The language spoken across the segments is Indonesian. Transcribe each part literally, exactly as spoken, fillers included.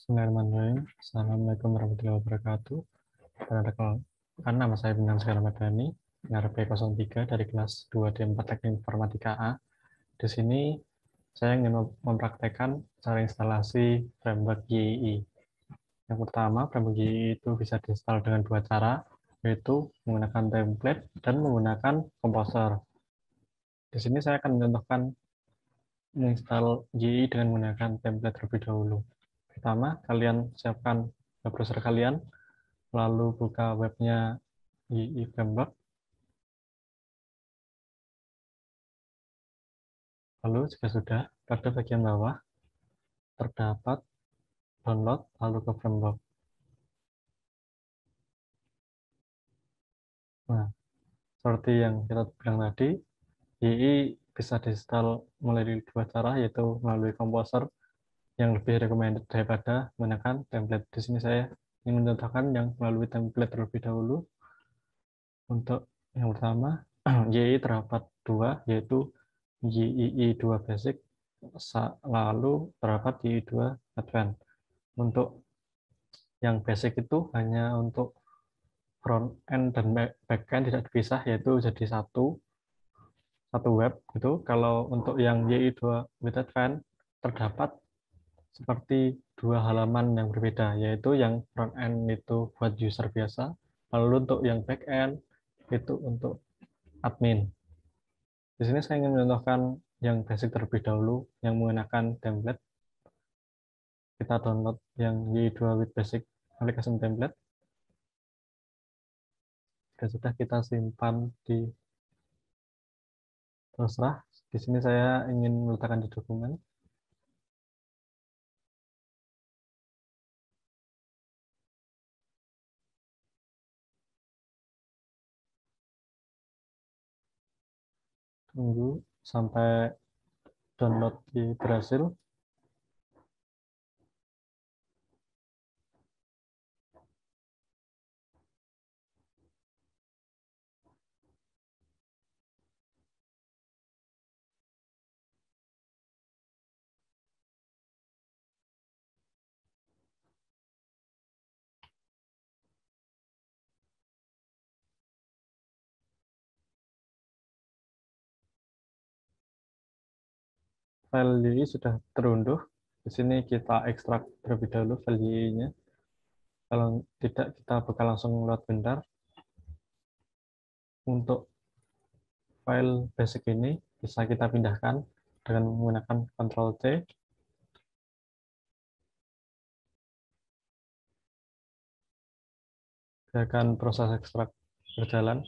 Bismillahirrahmanirrahim. Assalamualaikum warahmatullahi wabarakatuh. Perkenalkan, nama saya Bintang Segala Madani, R P nol tiga dari kelas dua D empat Teknik Informatika A. Di sini saya ingin mempraktekkan cara instalasi framework Y I I. Yang pertama, framework Y I I itu bisa diinstal dengan dua cara, yaitu menggunakan template dan menggunakan komposer. Di sini saya akan mencontohkan menginstal Y I I dengan menggunakan template terlebih dahulu. Pertama, kalian siapkan web browser kalian, lalu buka webnya Y I I Framework. Lalu jika sudah, pada bagian bawah terdapat download, lalu ke framework. Nah, seperti yang kita bilang tadi, Y I I bisa diinstal melalui dua cara, yaitu melalui komposer yang lebih recommended daripada menggunakan template. Di sini saya ingin mencontohkan yang melalui template terlebih dahulu. Untuk yang pertama, Y I I terdapat dua, yaitu Y I I dua Basic, lalu terdapat Y I I dua Advanced. Untuk yang basic itu hanya untuk front end dan back end tidak dipisah, yaitu jadi satu satu web gitu. Kalau untuk yang Y I I dua with Advanced terdapat seperti dua halaman yang berbeda, yaitu yang front end itu buat user biasa, lalu untuk yang back end itu untuk admin. Di sini saya ingin mencontohkan yang basic terlebih dahulu, yang menggunakan template. Kita download yang Y I I dua with basic application template. Dan sudah kita simpan di terserah. Di sini saya ingin meletakkan di dokumen. Tunggu sampai download di berhasil. File Y I I sudah terunduh. Di sini kita ekstrak terlebih dahulu file Y I I-nya. Kalau tidak, kita bakal langsung load bentar. Untuk file basic ini bisa kita pindahkan dengan menggunakan control C. Biarkan proses ekstrak berjalan.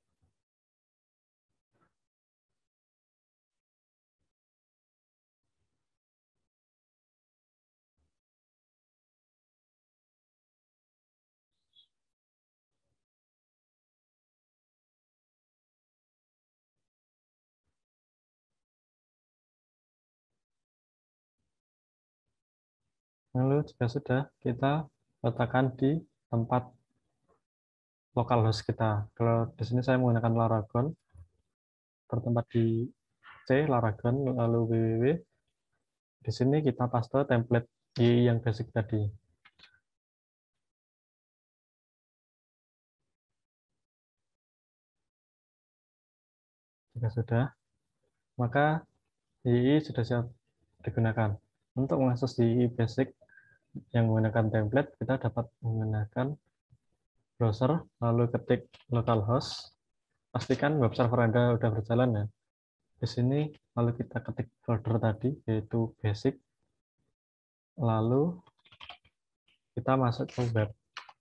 Lalu jika sudah, kita letakkan di tempat localhost kita. Kalau di sini saya menggunakan Laragon, bertempat di C, Laragon, lalu www. Di sini kita paste template Y I I yang basic tadi. Jika sudah, maka Y I I sudah siap digunakan. Untuk mengakses Y I I basic yang menggunakan template, kita dapat menggunakan browser, lalu ketik localhost. Pastikan web server Anda sudah berjalan ya. Di sini lalu kita ketik folder tadi, yaitu basic, lalu kita masuk ke web.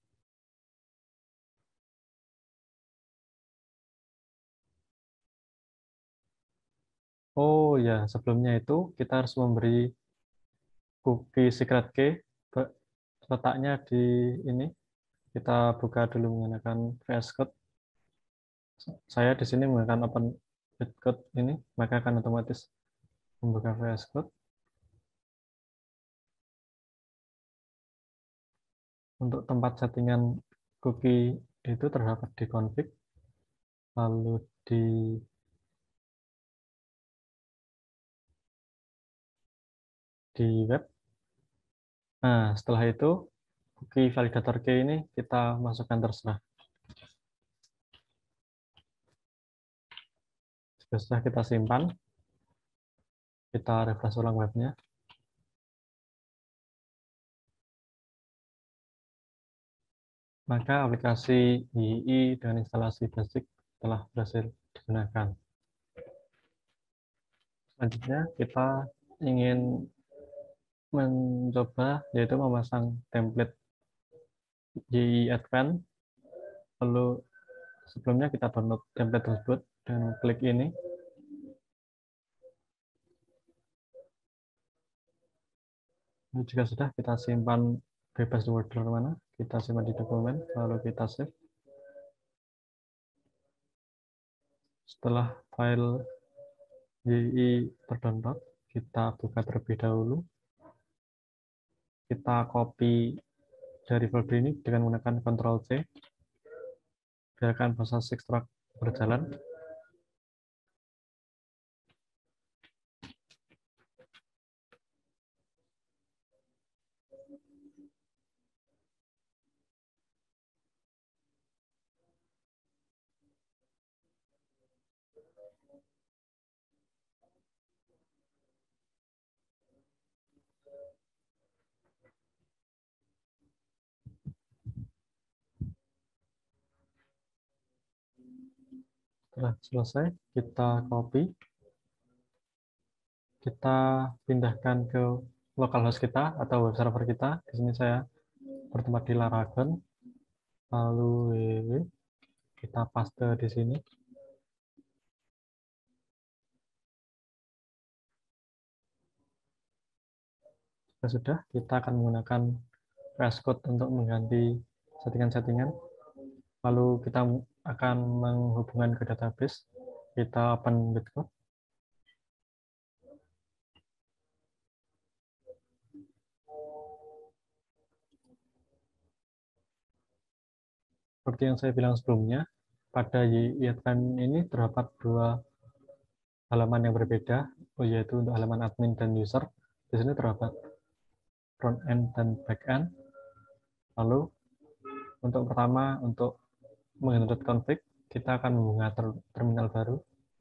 Oh ya, sebelumnya itu kita harus memberi cookie secret key, letaknya di ini. Kita buka dulu menggunakan V S Code. Saya di sini menggunakan Open Code ini, maka akan otomatis membuka V S Code. Untuk tempat settingan cookie itu terdapat di config, lalu di di web. Nah, setelah itu key validator key ini kita masukkan terserah. Sudah kita simpan, kita refresh ulang webnya. Maka aplikasi Y I dengan instalasi basic telah berhasil digunakan. Selanjutnya kita ingin mencoba yaitu memasang template Y I Advanced. Lalu sebelumnya kita download template tersebut dengan klik ini. Jika sudah, kita simpan bebas di folder mana, kita simpan di dokumen, lalu kita save. Setelah file Y I terdownload, kita buka terlebih dahulu. Kita copy dari folder ini dengan menggunakan control C. Biarkan proses ekstrak berjalan. Setelah selesai, kita copy. Kita pindahkan ke localhost kita atau web server kita. Di sini saya bertempat di Laragon. Lalu www, kita paste di sini. Jika sudah, kita akan menggunakan V S Code untuk mengganti settingan-settingan. Lalu kita akan menghubungkan ke database. Kita open Bitcode. Seperti yang saya bilang sebelumnya, pada Y I Advanced ini terdapat dua halaman yang berbeda, yaitu untuk halaman admin dan user. Di sini terdapat front end dan back end. Lalu untuk pertama, untuk menggenerate config, kita akan membuka ter terminal baru.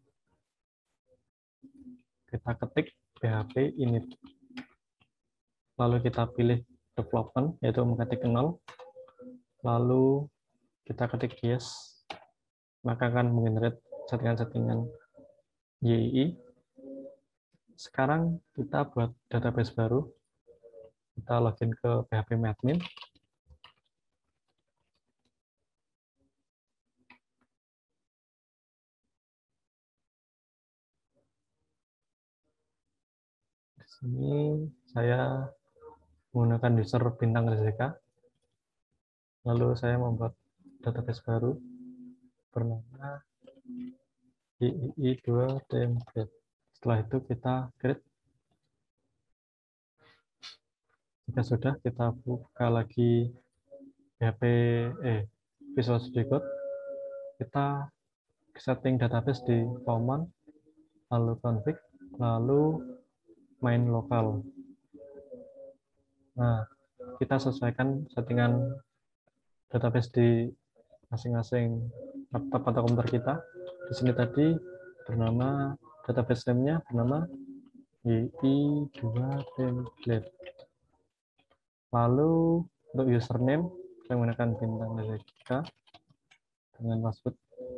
Kita ketik php init. Lalu kita pilih development, yaitu mengetik nol. Lalu kita ketik yes. Maka akan menggenerate settingan-settingan Y I. Sekarang kita buat database baru. Kita login ke phpMyAdmin. Di sini saya menggunakan user bintang Rizeka. Lalu saya membuat database baru bernama Y I dua template. Setelah itu kita create. Jika sudah, kita buka lagi P H P eh Visual Studio Code. Kita setting database di common, lalu config, lalu main lokal. Nah, kita sesuaikan settingan database di masing-masing laptop atau komputer kita. Di sini tadi bernama database name-nya bernama Y I dua template. Lalu untuk username saya menggunakan bintang Rizeka dengan password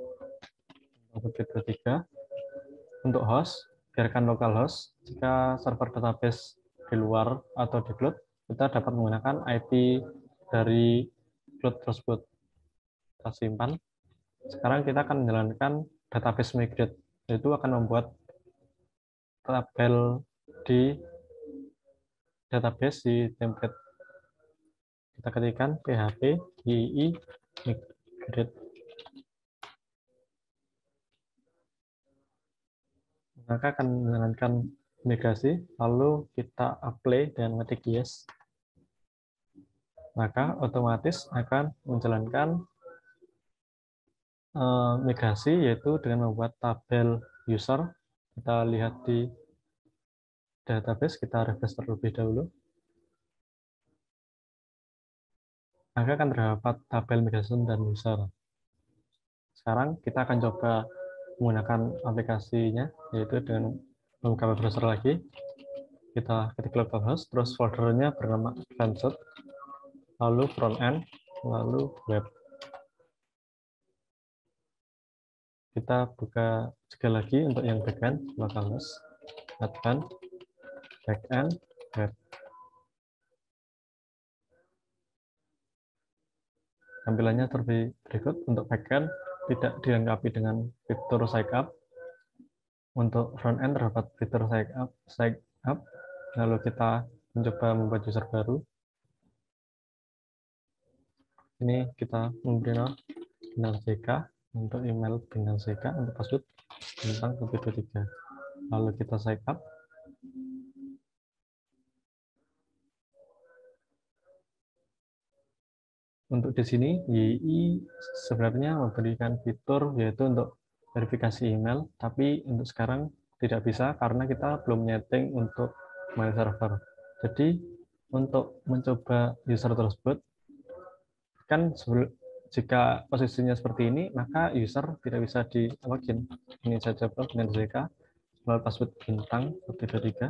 dua tiga. Untuk host, biarkan localhost. Jika server database di luar atau di cloud, kita dapat menggunakan I P dari cloud tersebut. Kita simpan. Sekarang kita akan menjalankan database migrate, yaitu akan membuat tabel di database di template. Kita ketikkan php Y I migrate. Maka akan menjalankan migrasi, lalu kita apply dan ketik yes. Maka otomatis akan menjalankan uh, migrasi, yaitu dengan membuat tabel user. Kita lihat di database, kita refresh terlebih dahulu. maka akan terdapat tabel migration dan user. Sekarang kita akan coba menggunakan aplikasinya, yaitu dengan membuka web browser lagi. Kita ketik localhost, terus foldernya bernama advanced, lalu front end, lalu web. Kita buka juga lagi untuk yang backend, localhost, advanced, backend, web. Tampilannya seperti berikut. Untuk backend tidak dilengkapi dengan fitur sign up. Untuk front end terdapat fitur sign up, sign up. Lalu kita mencoba membuat user baru. Ini kita memberi nama Bintang C K untuk email Bintang C K, untuk password Bintang satu dua tiga. Lalu kita sign up. Untuk di sini Y I sebenarnya memberikan fitur yaitu untuk verifikasi email, tapi untuk sekarang tidak bisa karena kita belum nyeting untuk mail server. Jadi untuk mencoba user tersebut, kan jika posisinya seperti ini, maka user tidak bisa di login. Ini saya coba dengan Z K, lalu password bintang satu dua tiga.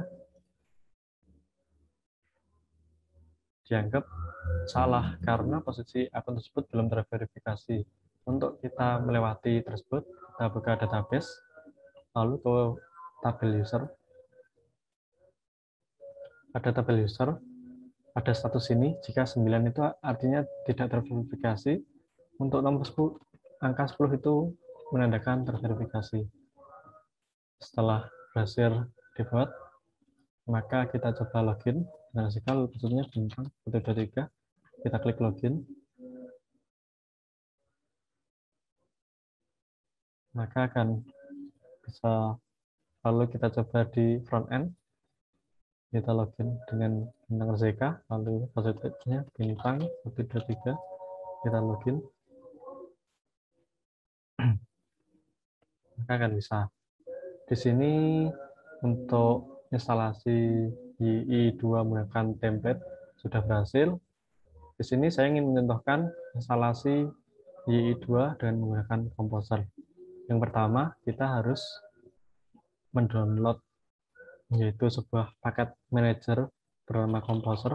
Dianggap salah karena posisi akun tersebut belum terverifikasi. Untuk kita melewati tersebut, kita buka database, lalu ke tabel user. Ada tabel user, ada status ini, jika sembilan itu artinya tidak terverifikasi. Untuk nomor sepuluh, angka sepuluh itu menandakan terverifikasi. Setelah berhasil dibuat, maka kita coba login. Nah, jika passwordnya bintang satu dua tiga, kita klik login. Maka akan bisa, lalu kita coba di front end. Kita login dengan bintang Z K, lalu passwordnya bintang satu dua tiga. Kita login. Maka akan bisa. Di sini untuk instalasi Y I dua menggunakan template sudah berhasil. Di sini saya ingin mencontohkan instalasi Y I dua dengan menggunakan Composer. Yang pertama, kita harus mendownload yaitu sebuah paket manager bernama Composer.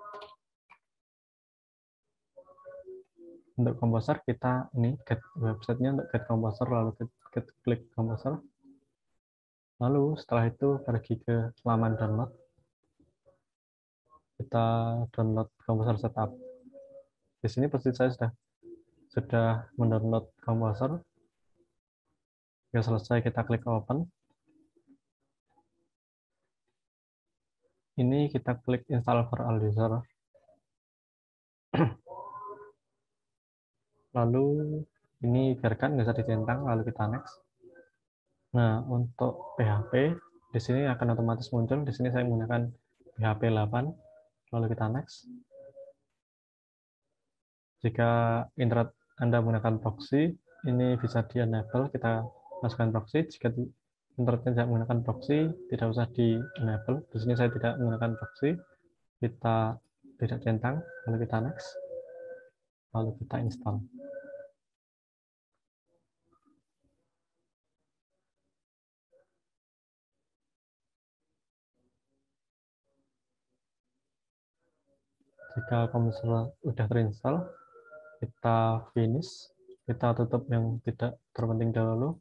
Untuk Composer kita ini get websitenya untuk get Composer, lalu kita klik Composer. Lalu setelah itu pergi ke halaman download. Kita download Composer setup. Di sini posisi saya sudah sudah mendownload Composer. Jika selesai kita klik open. Ini kita klik install for all user. Lalu ini biarkan nggak usah dicentang, lalu kita next. Nah, untuk P H P di sini akan otomatis muncul. Di sini saya menggunakan P H P delapan, lalu kita next. Jika internet Anda menggunakan proxy, ini bisa di-enable, kita masukkan proxy. Jika internetnya tidak menggunakan proxy, tidak usah di-enable. Di sini saya tidak menggunakan proxy, kita tidak centang, lalu kita next, lalu kita install. Jika komputer sudah terinstall, kita finish, kita tutup yang tidak terpenting dahulu.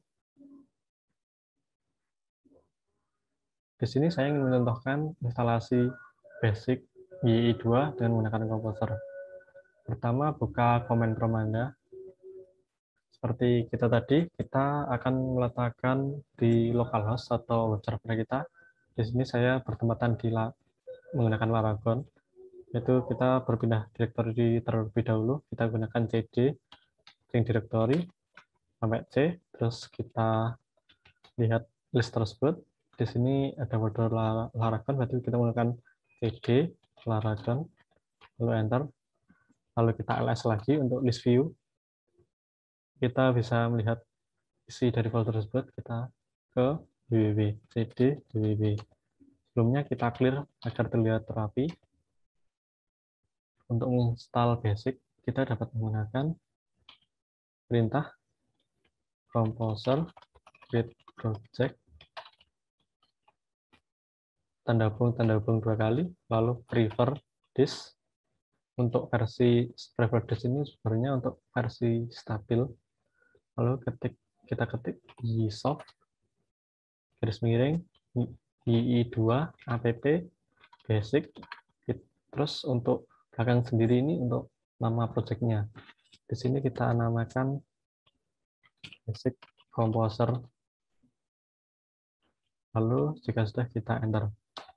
Di sini saya ingin mencontohkan instalasi basic Y I dua dengan menggunakan Composer. Pertama, buka command prompt Anda. Seperti kita tadi, kita akan meletakkan di localhost atau web server kita. Di sini saya bertempatan di menggunakan Laragon. Yaitu kita berpindah direktori terlebih dahulu, kita gunakan cd string directory sampai C, terus kita lihat list tersebut. Di sini ada folder Laragon, berarti kita menggunakan cd Laragon, lalu enter, lalu kita ls lagi untuk list view. Kita bisa melihat isi dari folder tersebut, kita ke www, cd www. Sebelumnya kita clear agar terlihat rapi. Untuk menginstal basic, kita dapat menggunakan perintah composer create project tanda hubung tanda hubung dua kali, lalu prefer this. Untuk versi prefer this ini sebenarnya untuk versi stabil. Lalu ketik kita ketik ysoft garis miring y i dua app basic. Terus untuk belakang sendiri ini untuk nama projectnya. Di sini kita namakan basic composer. Lalu jika sudah kita enter.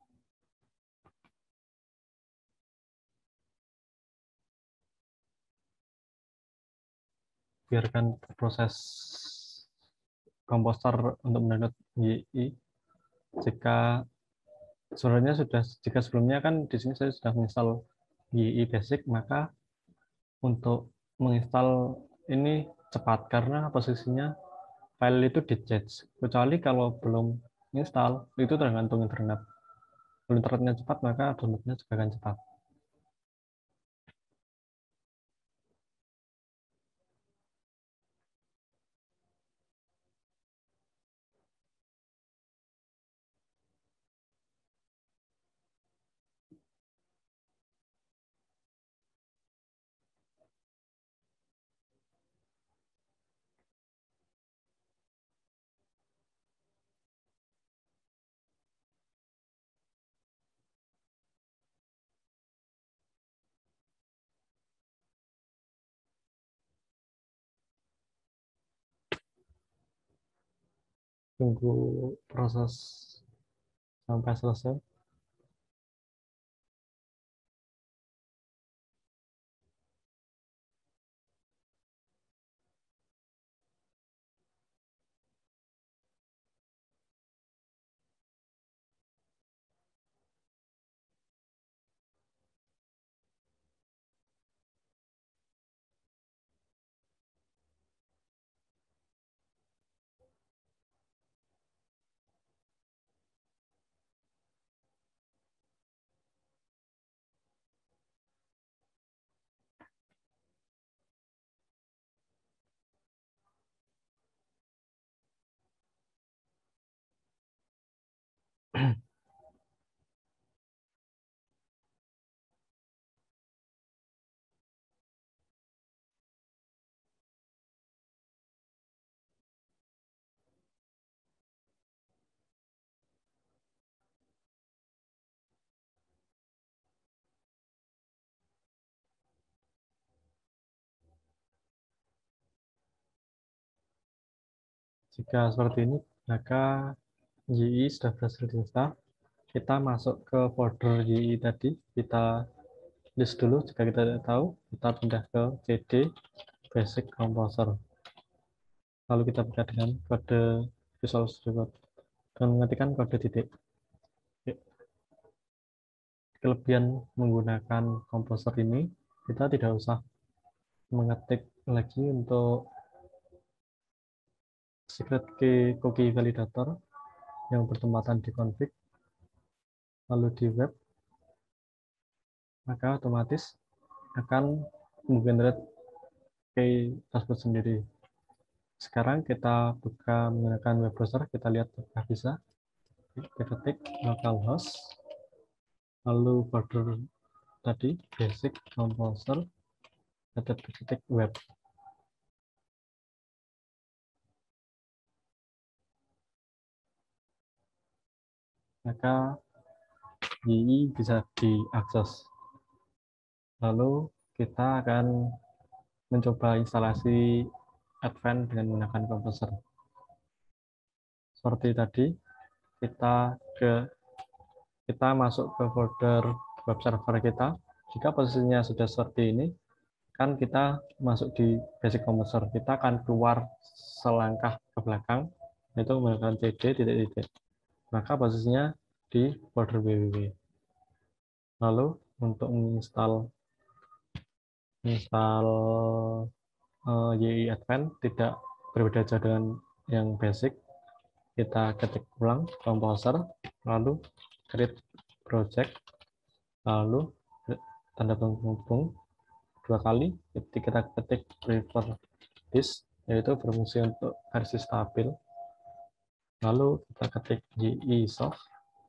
Biarkan proses komposer untuk mendownload Y I. Jika sebenarnya sudah jika sebelumnya kan di sini saya sudah menginstal Y I basic, maka untuk menginstal ini cepat karena posisinya file itu di cache. Kecuali kalau belum install itu tergantung internet. Kalau internetnya cepat maka downloadnya juga akan cepat. Tunggu proses sampai selesai. Jika seperti ini, maka Y I sudah berhasil diinstal. Kita masuk ke folder Y I tadi, kita list dulu. Jika kita tidak tahu, kita pindah ke cd basic composer. Lalu kita buka dengan kode Visual Studio Code dan mengetikkan kode titik. Kelebihan menggunakan komposer ini, kita tidak usah mengetik lagi untuk secret key cookie validator yang bertempatan di config, lalu di web, maka otomatis akan menggenerate key dashboard sendiri. Sekarang kita buka menggunakan web browser, kita lihat apakah bisa. Kita ketik localhost, lalu folder tadi basic composer, ketik web. Maka Y I bisa diakses. Lalu kita akan mencoba instalasi Advanced dengan menggunakan komposer. Seperti tadi, kita ke kita masuk ke folder web server kita. Jika posisinya sudah seperti ini, kan kita masuk di basic composer. Kita akan keluar selangkah ke belakang, yaitu menggunakan cd titik-titik. Maka posisinya di folder www. Lalu untuk menginstal install uh, Y I Advanced tidak berbeda jauh dengan yang basic. Kita ketik ulang composer, lalu create project, lalu tanda penghubung dua kali, ketika kita ketik prefer this, yaitu berfungsi untuk versi stabil. Lalu kita ketik yi soft,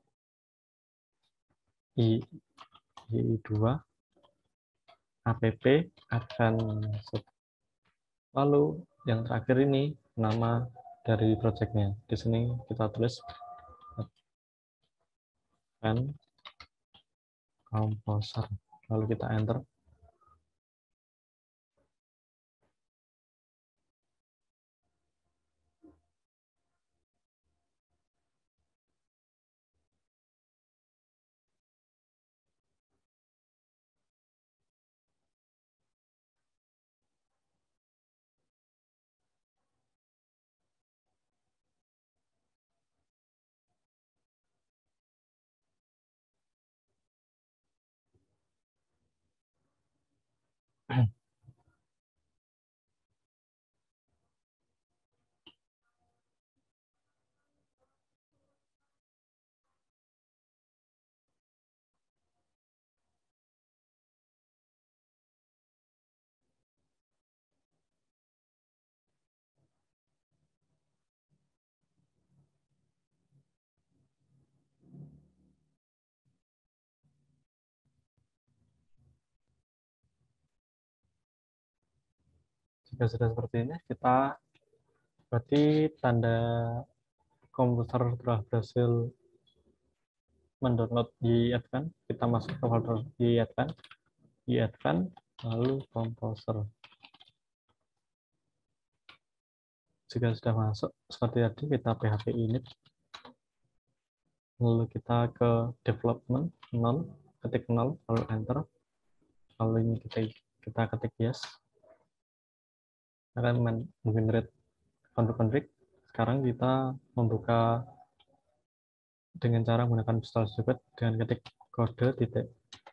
i yi dua, app advanced. Lalu yang terakhir ini nama dari projectnya. Di sini kita tulis Advanced Composer. Lalu kita enter. Jika sudah seperti ini, kita berarti tanda komputer telah berhasil mendownload yi Advanced. Kita masuk ke folder yi Advanced, yi Advanced, lalu Composer. Jika sudah masuk seperti tadi, kita php init, lalu kita ke development nol, ketik nol, lalu enter, lalu ini kita kita ketik yes, akan menggenerate config. Sekarang kita membuka dengan cara menggunakan Visual Studio dengan ketik kode titik.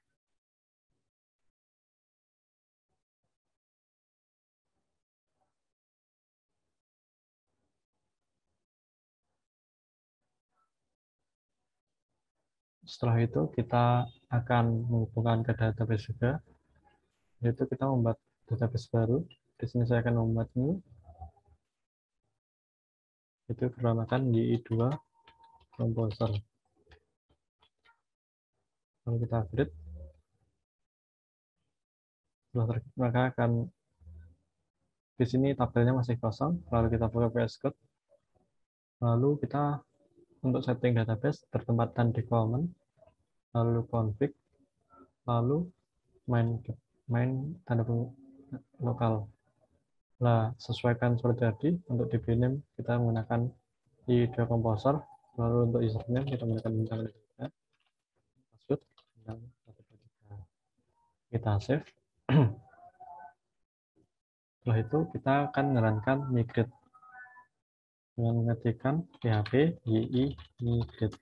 Setelah itu kita akan menghubungkan ke database juga, yaitu kita membuat database baru. Di sini saya akan membuat new, itu bernamakan yi dua Composer. Lalu kita update, maka akan di sini tabelnya masih kosong. Lalu kita buka V S Code, lalu kita untuk setting database bertempatan di common, lalu config, lalu main main tanda lokal. Nah, sesuaikan seperti tadi. Untuk D B name kita menggunakan yi dua Composer, lalu untuk username kita menggunakan bintang tiga, password bintang satu dua tiga. Kita save. Setelah itu kita akan menjalankan migrate dengan mengetikkan php yi migrate.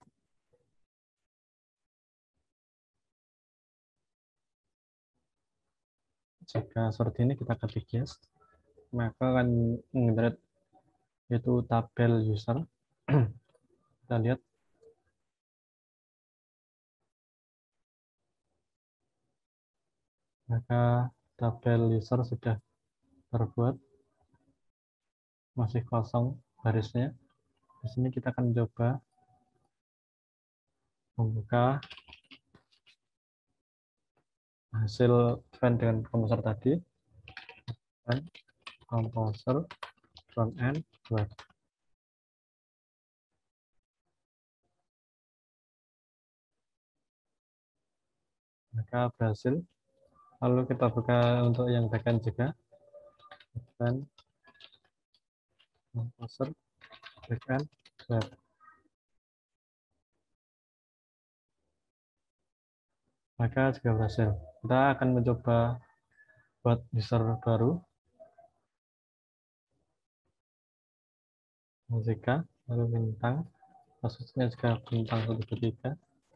Jika seperti ini kita ketik yes, maka akan mengenerate yaitu tabel user. Kita lihat maka tabel user sudah terbuat, masih kosong barisnya. Di sini kita akan coba membuka hasil event dengan komposer tadi, dan komposer front end web. Maka berhasil. Lalu kita buka untuk yang backend juga, dan komposer backend web. Maka juga berhasil. Kita akan mencoba buat user baru, musika, lalu bintang, kasusnya juga bintang satu dua tiga.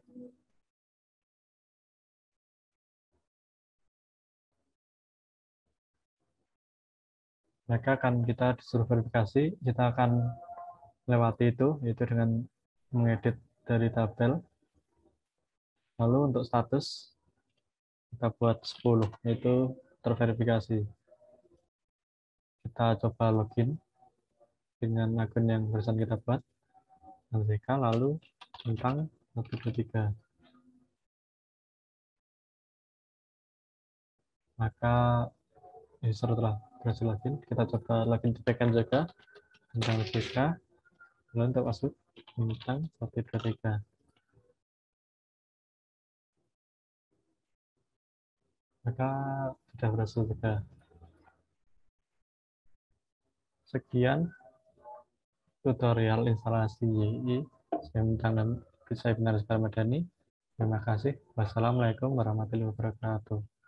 Maka akan kita disuruh verifikasi, kita akan lewati itu, yaitu dengan mengedit dari tabel. Lalu untuk status kita buat sepuluh, yaitu terverifikasi. Kita coba login dengan akun yang barusan kita buat, M C K, lalu tentang satu dua tiga. Maka user telah berhasil login. Kita coba login di backend juga tentang M C K, lalu untuk masuk tentang satu dua tiga. Maka sudah berhasil juga. Sekian tutorial instalasi Y I saya benar Madani. Terima kasih. Wassalamualaikum warahmatullahi wabarakatuh.